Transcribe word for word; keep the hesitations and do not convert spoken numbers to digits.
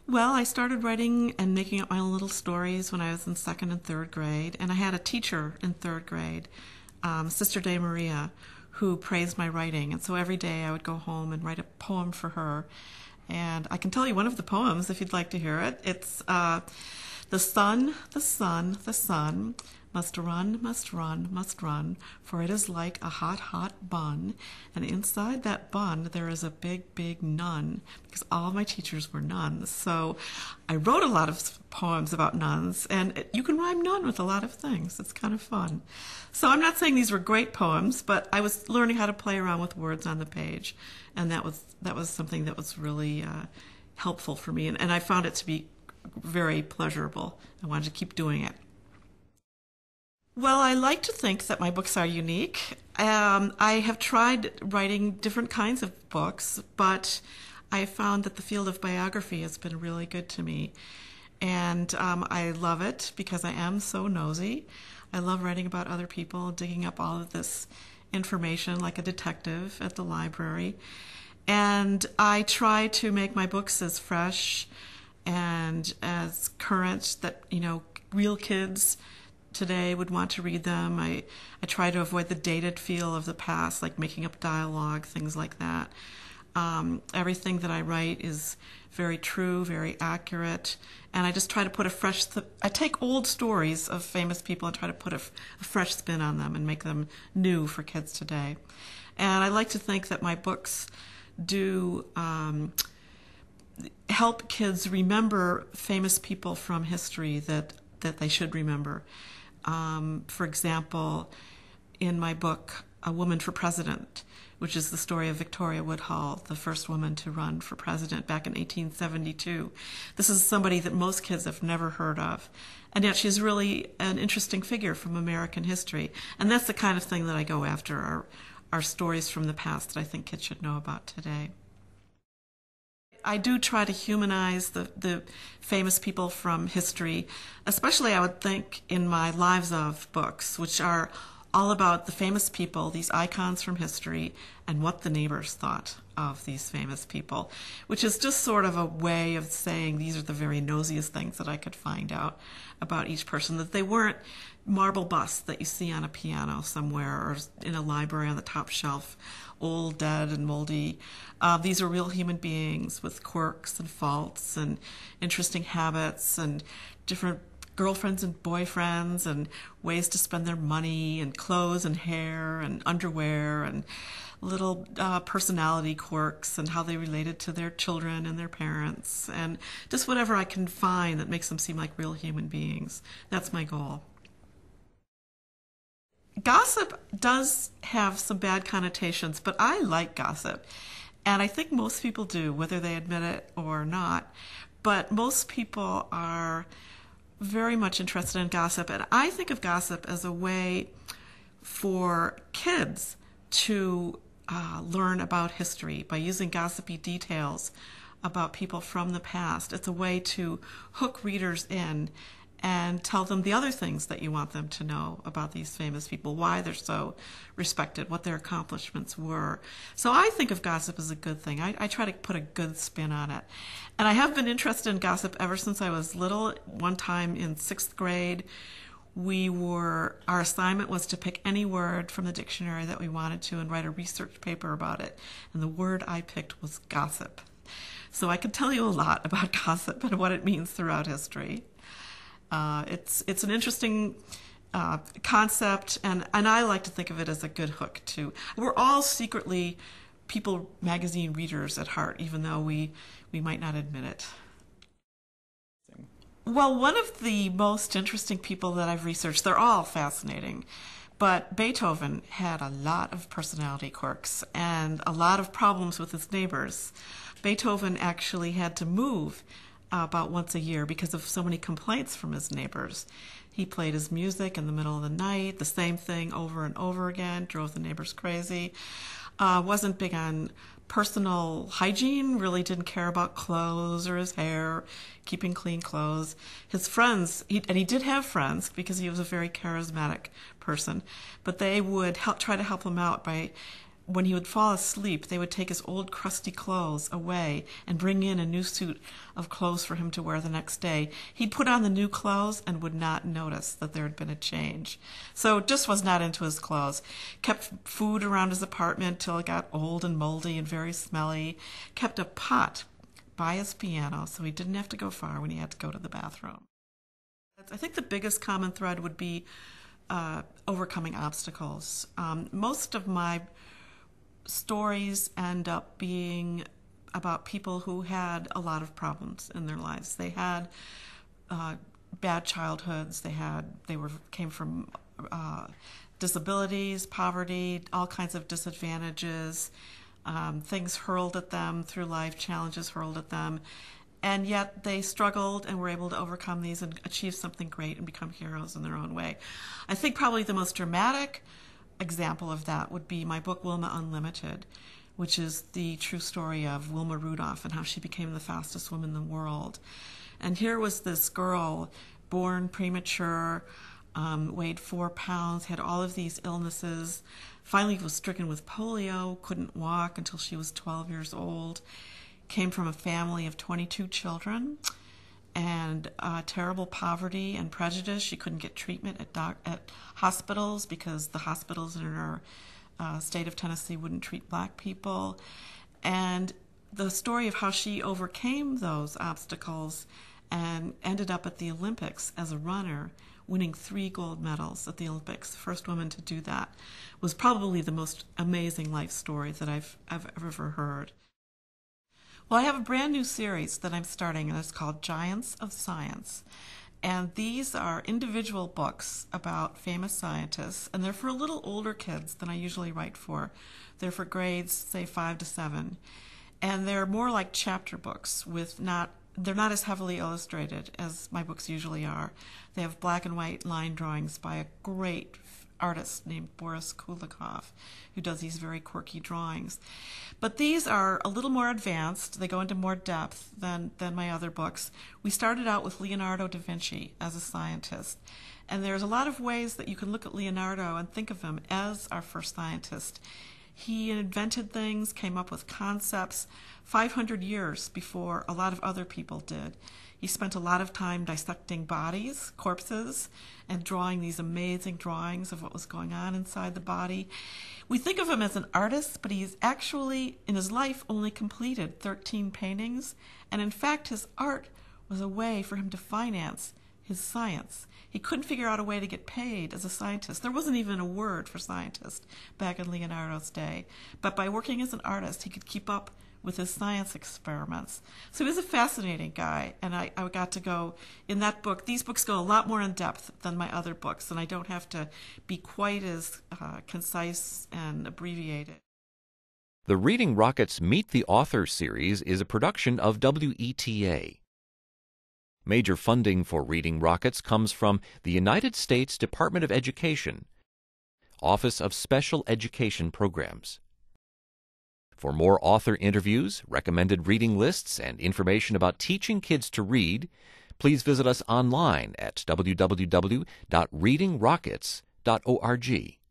Well, I started writing and making up my own little stories when I was in second and third grade, and I had a teacher in third grade, um, Sister De Maria, who praised my writing. And so every day I would go home and write a poem for her. And I can tell you one of the poems if you'd like to hear it. It's uh, the sun, the sun, the sun must run, must run, must run, for it is like a hot, hot bun. And inside that bun, there is a big, big nun, because all my teachers were nuns. So I wrote a lot of poems about nuns, and it, you can rhyme nun with a lot of things. It's kind of fun. So I'm not saying these were great poems, but I was learning how to play around with words on the page, and that was that was something that was really uh, helpful for me, and, and I found it to be very pleasurable. I wanted to keep doing it. Well, I like to think that my books are unique. Um, I have tried writing different kinds of books, but I found that the field of biography has been really good to me. And um, I love it because I am so nosy. I love writing about other people, digging up all of this information like a detective at the library. And I try to make my books as fresh and as current that, you know, real kids today would want to read them. I, I try to avoid the dated feel of the past, like making up dialogue, things like that. Um, everything that I write is very true, very accurate, and I just try to put a fresh, th- I take old stories of famous people and try to put a, f- a fresh spin on them and make them new for kids today. And I like to think that my books do um, help kids remember famous people from history that, that they should remember. Um, for example, in my book, A Woman for President, which is the story of Victoria Woodhull, the first woman to run for president back in eighteen seventy-two. This is somebody that most kids have never heard of, and yet she's really an interesting figure from American history. And that's the kind of thing that I go after, are, are stories from the past that I think kids should know about today. I do try to humanize the, the famous people from history, especially I would think in my Lives Of books, which are all about the famous people, these icons from history, and what the neighbors thought of these famous people, which is just sort of a way of saying these are the very nosiest things that I could find out about each person, that they weren't marble busts that you see on a piano somewhere or in a library on the top shelf, old, dead, and moldy. Uh, these are real human beings with quirks and faults and interesting habits and different girlfriends and boyfriends and ways to spend their money and clothes and hair and underwear and little uh, personality quirks and how they related to their children and their parents and just whatever I can find that makes them seem like real human beings. That's my goal. Gossip does have some bad connotations, but I like gossip. And I think most people do, whether they admit it or not. But most people are very much interested in gossip. And I think of gossip as a way for kids to uh, learn about history by using gossipy details about people from the past. It's a way to hook readers in and tell them the other things that you want them to know about these famous people, why they're so respected, what their accomplishments were. So I think of gossip as a good thing. I, I try to put a good spin on it. And I have been interested in gossip ever since I was little. One time in sixth grade, we were, our assignment was to pick any word from the dictionary that we wanted to and write a research paper about it. And the word I picked was gossip. So I could tell you a lot about gossip and what it means throughout history. Uh, it's it's an interesting uh, concept, and, and I like to think of it as a good hook, too. We're all secretly People magazine readers at heart, even though we, we might not admit it. Well, one of the most interesting people that I've researched, they're all fascinating, but Beethoven had a lot of personality quirks and a lot of problems with his neighbors. Beethoven actually had to move about once a year because of so many complaints from his neighbors. He played his music in the middle of the night, the same thing over and over again, drove the neighbors crazy. Uh, wasn't big on personal hygiene, really didn't care about clothes or his hair, keeping clean clothes. His friends, he, and he did have friends because he was a very charismatic person, but they would help try to help him out by when he would fall asleep, they would take his old crusty clothes away and bring in a new suit of clothes for him to wear the next day. He'd put on the new clothes and would not notice that there had been a change. So just was not into his clothes. Kept food around his apartment till it got old and moldy and very smelly. Kept a pot by his piano so he didn't have to go far when he had to go to the bathroom. I think the biggest common thread would be uh, overcoming obstacles. Um, most of my stories end up being about people who had a lot of problems in their lives. They had uh, bad childhoods. They had they were came from uh, disabilities, poverty, all kinds of disadvantages, um, things hurled at them through life, challenges hurled at them, and yet they struggled and were able to overcome these and achieve something great and become heroes in their own way. I think probably the most dramatic example of that would be my book Wilma Unlimited, which is the true story of Wilma Rudolph and how she became the fastest woman in the world. And here was this girl born premature, um, weighed four pounds, had all of these illnesses, finally was stricken with polio, couldn't walk until she was twelve years old, came from a family of twenty-two children, and uh, terrible poverty and prejudice. She couldn't get treatment at, doc- at hospitals because the hospitals in her uh, state of Tennessee wouldn't treat black people. And the story of how she overcame those obstacles and ended up at the Olympics as a runner, winning three gold medals at the Olympics, the first woman to do that, was probably the most amazing life story that I've, I've ever heard. Well, I have a brand new series that I'm starting, and it's called Giants of Science. And these are individual books about famous scientists, and they're for a little older kids than I usually write for. They're for grades, say, five to seven. And they're more like chapter books with not, they're not as heavily illustrated as my books usually are. They have black and white line drawings by a great artist named Boris Kulikov, who does these very quirky drawings. But these are a little more advanced. They go into more depth than, than my other books. We started out with Leonardo da Vinci as a scientist. And there's a lot of ways that you can look at Leonardo and think of him as our first scientist. He invented things, came up with concepts five hundred years before a lot of other people did. He spent a lot of time dissecting bodies, corpses, and drawing these amazing drawings of what was going on inside the body. We think of him as an artist, but he's actually, in his life, only completed thirteen paintings. And in fact, his art was a way for him to finance his science. He couldn't figure out a way to get paid as a scientist. There wasn't even a word for scientist back in Leonardo's day. But by working as an artist, he could keep up with his science experiments. So he was a fascinating guy, and I, I got to go, in that book, these books go a lot more in depth than my other books, and I don't have to be quite as uh, concise and abbreviated. The Reading Rockets Meet the Author series is a production of W E T A. Major funding for Reading Rockets comes from the United States Department of Education, Office of Special Education Programs. For more author interviews, recommended reading lists, and information about teaching kids to read, please visit us online at w w w dot reading rockets dot org.